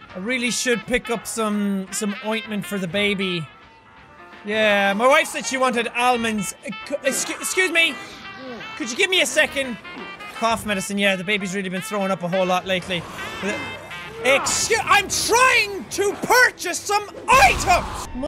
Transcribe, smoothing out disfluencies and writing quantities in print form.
I really should pick up some ointment for the baby. Yeah, my wife said she wanted almonds. Excuse me. Could you give me a second? Cough medicine, yeah, the baby's really been throwing up a whole lot lately. I'm trying to purchase some items!